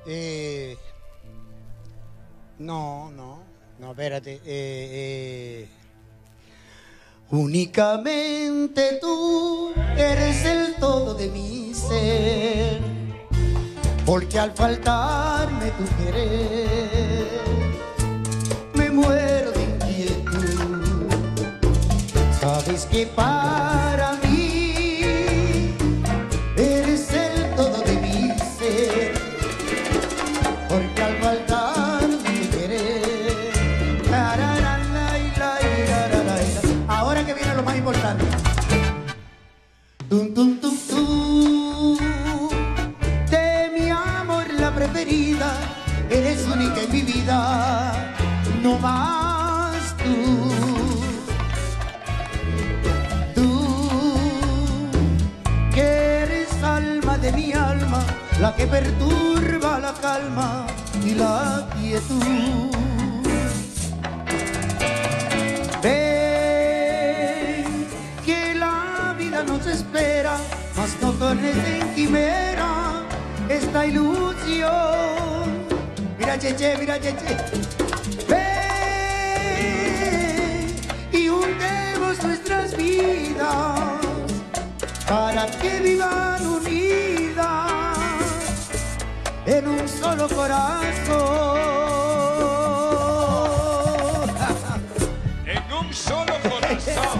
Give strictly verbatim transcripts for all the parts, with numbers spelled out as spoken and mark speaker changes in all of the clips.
Speaker 1: Eh, no, no, no, espérate. Eh, eh, únicamente tú eres el todo de mi ser, porque al faltarme tu querer, me muero de inquietud. Sabes que para mí eres el todo de mi ser, porque al faltarme tu querer, ahora que viene lo más importante. Tum, tum, tum, tum. De mi amor la preferida, eres única en mi vida, no más tú. Tú, que eres alma de mi alma, la que perturba la calma y la quietud. Ven, que la vida nos espera, mas no tornes en quimera esta ilusión. Mira, Cheche, mira, Cheche. Ven y hundemos nuestras vidas para que vivan unidas en un solo corazón.
Speaker 2: En un solo corazón.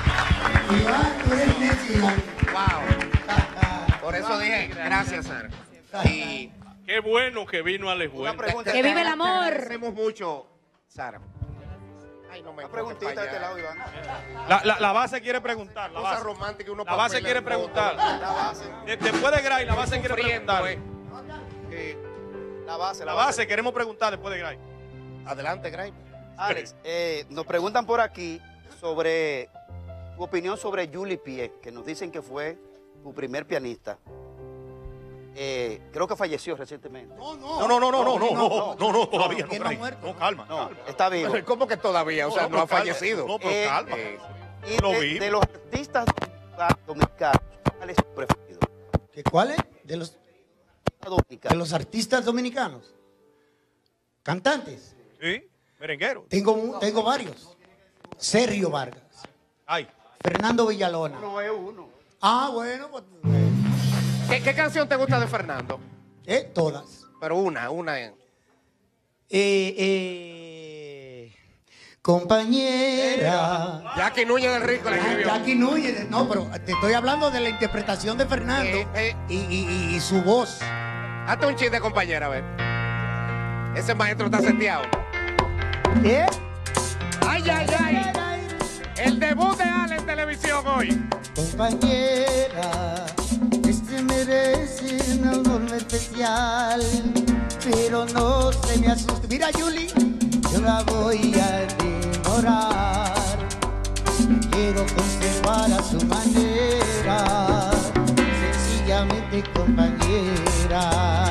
Speaker 3: Wow. Por eso dije, gracias, Sara. Y
Speaker 2: qué bueno que vino Alex Bueno.
Speaker 4: Que vive el amor.
Speaker 3: Agradecemos mucho, Sara. Ay, no me
Speaker 5: Una preguntita de este lado, Iván.
Speaker 2: La, la, la base quiere preguntar. La
Speaker 3: Cosa
Speaker 2: base,
Speaker 3: romántica, uno
Speaker 2: la base quiere preguntar.
Speaker 5: La base.
Speaker 2: De- Después de Gray, la base quiere preguntar.
Speaker 3: Sufriendo, eh.
Speaker 5: La base,
Speaker 2: La base queremos preguntar después de Gray.
Speaker 3: Adelante, Gray.
Speaker 5: Alex, eh, nos preguntan por aquí sobre tu opinión sobre Julie Pie, que nos dicen que fue tu primer pianista. Eh, creo que falleció recientemente.
Speaker 1: No,
Speaker 2: No, no, no, no, no, no, no, no, no, todavía no,
Speaker 1: que no
Speaker 2: Gray.
Speaker 1: ha muerto.
Speaker 2: No, calma.
Speaker 5: No,
Speaker 2: calma.
Speaker 5: está vivo.
Speaker 3: ¿Cómo que todavía? O sea, no,
Speaker 2: pero
Speaker 3: ha
Speaker 2: calma.
Speaker 3: fallecido.
Speaker 2: No, pero
Speaker 5: Eh,
Speaker 2: calma.
Speaker 3: Eh,
Speaker 5: Y
Speaker 2: Lo
Speaker 5: de,
Speaker 2: vi.
Speaker 5: de los artistas dominicanos, ¿cuál es tu preferido?
Speaker 1: ¿Qué, ¿Cuál es? De los, de
Speaker 5: Dominicano.
Speaker 1: los artistas dominicanos. Cantantes.
Speaker 2: Sí, merenguero.
Speaker 1: Tengo, tengo varios. Sergio Vargas.
Speaker 2: Ay.
Speaker 1: Fernando Villalona.
Speaker 5: No es uno.
Speaker 1: Ah, bueno, pues.
Speaker 3: ¿Qué, ¿Qué canción te gusta de Fernando?
Speaker 1: Eh, todas.
Speaker 3: Pero una, una. en-
Speaker 1: Eh, eh, compañera.
Speaker 3: Jackie Núñez del Rico le
Speaker 1: Ah,
Speaker 3: escribió.
Speaker 1: Jackie Núñez. No, pero te estoy hablando de la interpretación de Fernando
Speaker 3: Eh, eh.
Speaker 1: y, y- y su voz.
Speaker 3: Hazte un chiste, compañera, a ver. Ese maestro está seteado.
Speaker 1: ¿Eh?
Speaker 3: Ay, ay, ay. El debut de Ale en televisión hoy.
Speaker 1: Compañera, este merece un amor especial, pero no se me asuste. Mira, Julie, yo la voy a enamorar. Quiero conservar a su manera, sencillamente compañera.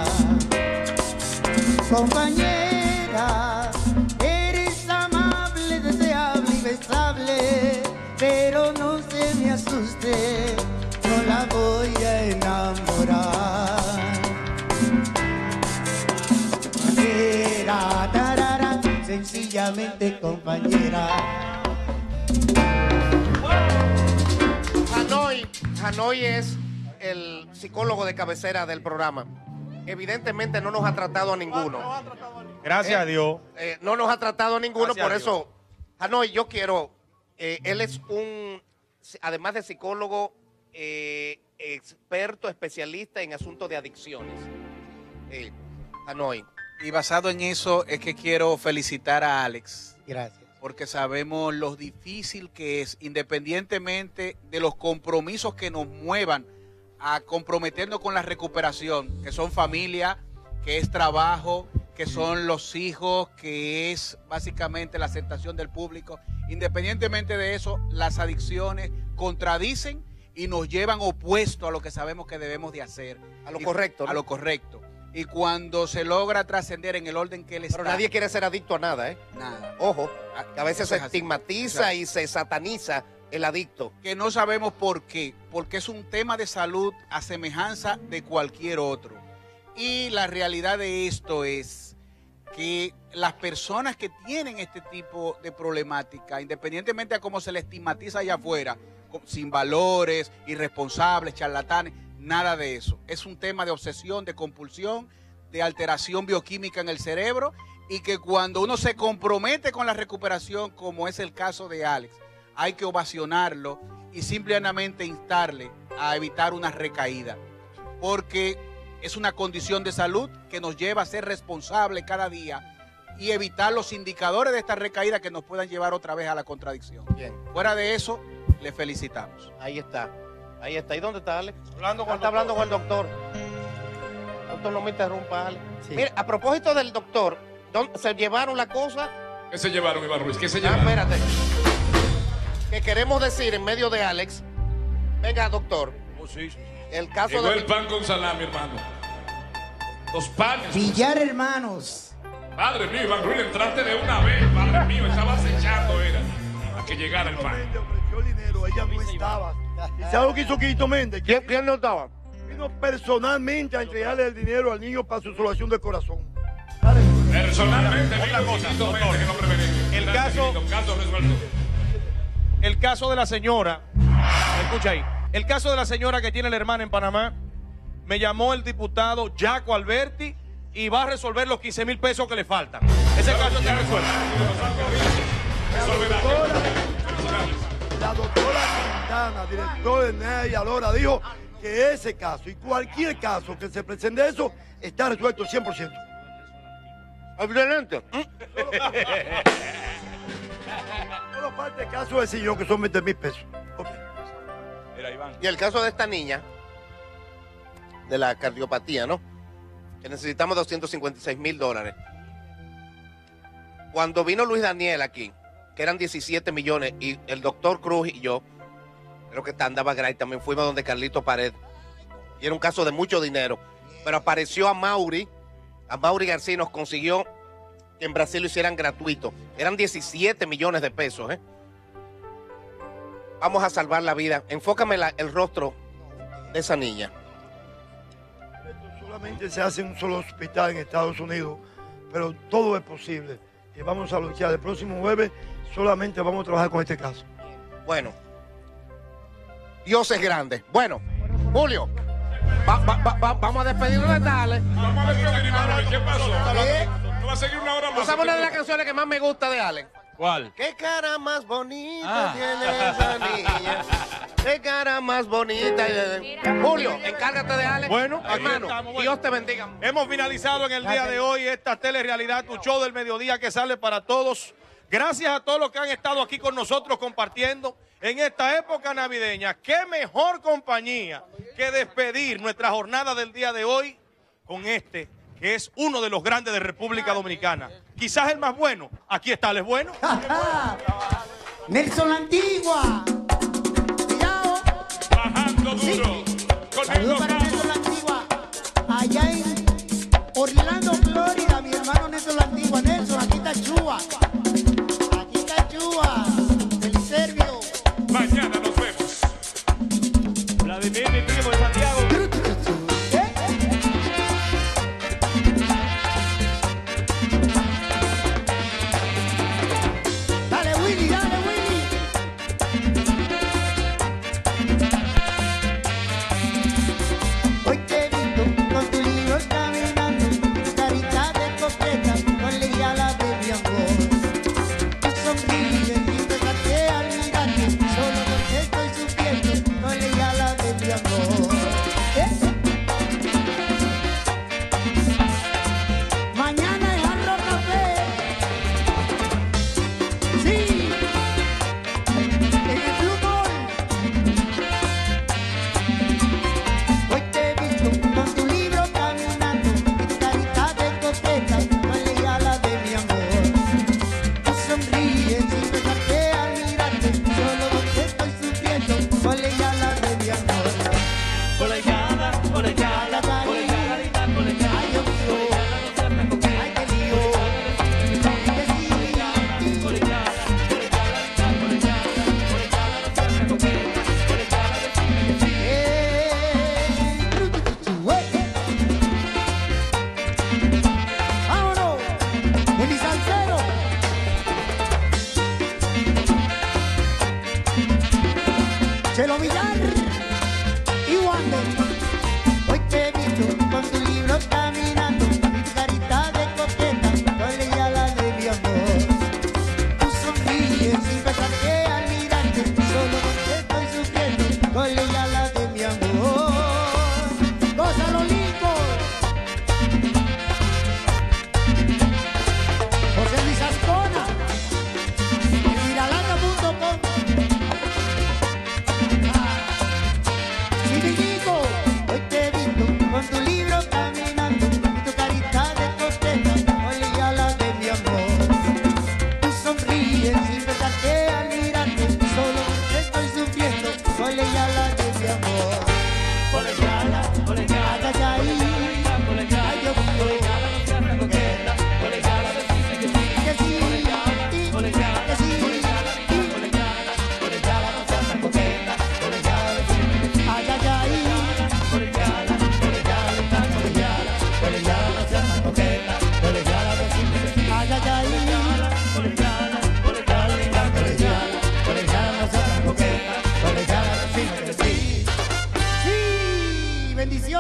Speaker 1: Compañera, eres amable, deseable y besable, pero no se me asuste, no la voy a enamorar. Compañera, tarara, sencillamente compañera.
Speaker 3: Hanoi, Hanoi es el psicólogo de cabecera del programa. Evidentemente no nos ha tratado a ninguno.
Speaker 2: Gracias
Speaker 3: Eh,
Speaker 2: a Dios.
Speaker 3: Eh, no nos ha tratado a ninguno,
Speaker 2: Gracias
Speaker 3: por
Speaker 2: a
Speaker 3: eso, Hanoi, yo quiero, eh, él es un, además de psicólogo, eh, experto, especialista en asuntos de adicciones. Eh, Hanoi.
Speaker 6: Y basado en eso es que quiero felicitar a Alex.
Speaker 1: Gracias.
Speaker 6: Porque sabemos lo difícil que es, independientemente de los compromisos que nos muevan a comprometernos con la recuperación, que son familia, que es trabajo, que son los hijos, que es básicamente la aceptación del público. Independientemente de eso, las adicciones contradicen y nos llevan opuesto a lo que sabemos que debemos de hacer.
Speaker 3: A lo
Speaker 6: Y-
Speaker 3: correcto, ¿no?
Speaker 6: A lo correcto. Y cuando se logra trascender en el orden que él está...
Speaker 3: Pero nadie quiere ser adicto a nada, ¿eh?
Speaker 6: Nada.
Speaker 3: Ojo, que a veces
Speaker 6: Eso
Speaker 3: se
Speaker 6: es así.
Speaker 3: estigmatiza
Speaker 6: Exacto.
Speaker 3: y se sataniza el adicto.
Speaker 6: Que no sabemos por qué, porque es un tema de salud a semejanza de cualquier otro. Y la realidad de esto es que las personas que tienen este tipo de problemática, independientemente de cómo se le estigmatiza allá afuera, sin valores, irresponsables, charlatanes, nada de eso. Es un tema de obsesión, de compulsión, de alteración bioquímica en el cerebro, y que cuando uno se compromete con la recuperación, como es el caso de Alex, hay que ovacionarlo y simplemente instarle a evitar una recaída, porque es una condición de salud que nos lleva a ser responsables cada día y evitar los indicadores de esta recaída que nos puedan llevar otra vez a la contradicción.
Speaker 3: Bien.
Speaker 6: Fuera de eso, le felicitamos.
Speaker 3: Ahí está. Ahí está. ¿Y dónde está Alex?
Speaker 2: Hablando con
Speaker 3: Está
Speaker 2: el
Speaker 3: hablando con
Speaker 2: doctor.
Speaker 3: el doctor. Doctor, no me interrumpa, Alex.
Speaker 5: Sí.
Speaker 3: Mira, a propósito del doctor, ¿dónde se llevaron la cosa?
Speaker 4: ¿Qué se llevaron, Iván Ruiz? ¿Qué se
Speaker 3: Ah,
Speaker 4: llevaron?
Speaker 3: espérate. Que queremos decir en medio de Alex. Venga, doctor.
Speaker 2: Oh, sí, sí.
Speaker 3: El caso
Speaker 4: Llegó
Speaker 3: de.
Speaker 4: el pan con salami, hermano. Dos panes.
Speaker 1: Pillar, hermanos.
Speaker 4: Padre mío, Iván Ruiz, entraste de una vez. Padre mío, estabas echando, era. A que llegara el pan.
Speaker 7: Le ofreció el dinero, ella no estaba. ¿Y sabe lo que hizo Quito Méndez?
Speaker 3: ¿Quién, quién no estaba?
Speaker 7: Vino personalmente a entregarle el dinero al niño para su salvación de corazón.
Speaker 4: Personalmente,
Speaker 2: Otra
Speaker 4: vino
Speaker 2: cosa,
Speaker 4: Quito
Speaker 2: doctor.
Speaker 4: Méndez, que nombre benéfico.
Speaker 2: El
Speaker 4: Gracias,
Speaker 2: caso-
Speaker 4: querido, caso resuelto.
Speaker 2: El caso de la señora, escucha ahí, el caso de la señora que tiene la hermana en Panamá, me llamó el diputado Jaco Alberti y va a resolver los quince mil pesos que le faltan. Ese caso está resuelto.
Speaker 7: La doctora Quintana, directora de N E A y Alora, dijo que ese caso y cualquier caso que se presente eso está resuelto cien por ciento.
Speaker 3: Excelente.
Speaker 7: Solo falta el caso del señor que son veinte mil pesos. Ok.
Speaker 2: Mira, Iván.
Speaker 3: Y el caso de esta niña, de la cardiopatía, ¿no? Que necesitamos doscientos cincuenta y seis mil dólares. Cuando vino Luis Daniel aquí, que eran diecisiete millones, y el doctor Cruz y yo, creo que andaba Gray, también fuimos donde Carlito Pared. Y era un caso de mucho dinero. Pero apareció a Mauri, a Mauri García, y nos consiguió que en Brasil lo hicieran gratuito. Eran diecisiete millones de pesos, ¿eh? Vamos a salvar la vida. Enfócame la- el rostro de esa niña.
Speaker 7: Esto solamente se hace en un solo hospital en Estados Unidos, pero todo es posible. Y vamos a luchar. El próximo jueves solamente vamos a trabajar con este caso.
Speaker 3: Bueno, Dios es grande. Bueno, Julio, va- va- va- va- vamos a despedirnos de Dale.
Speaker 4: Vamos a ver qué viene, Iván Ruiz. ¿Qué pasó?
Speaker 3: ¿Eh?
Speaker 4: ¿Tú vas a seguir una hora
Speaker 3: ¿Tú
Speaker 4: más?
Speaker 3: sabes una de las canciones que más me gusta de Allen?
Speaker 2: ¿Cuál?
Speaker 3: ¿Qué cara más bonita
Speaker 2: Ah.
Speaker 3: tiene esa niña? ¿Qué cara más bonita? Julio, encárgate de Allen.
Speaker 2: Bueno, aquí
Speaker 3: hermano,
Speaker 2: estamos, bueno.
Speaker 3: Dios te bendiga.
Speaker 2: Hemos finalizado en el día de hoy esta telerrealidad, tu show del mediodía que sale para todos. Gracias a todos los que han estado aquí con nosotros compartiendo en esta época navideña. Qué mejor compañía que despedir nuestra jornada del día de hoy con este, que es uno de los grandes de República Dominicana. Quizás el más bueno. Aquí está, ¿el es bueno?
Speaker 1: Nelson la Antigua. Cuidado.
Speaker 4: Bajando duro. Con el
Speaker 1: Saludos para Nelson la Antigua. Allá en Orlando, Florida, mi hermano Nelson la Antigua. Nelson, aquí está Chúa. Aquí está Chúa. Del Servio.
Speaker 4: Mañana nos vemos.
Speaker 2: Vladimir, mi primo de Santiago.
Speaker 1: Dale, Willy, dale, Willy. Hoy te he visto con tu libro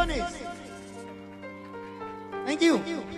Speaker 1: Thank you.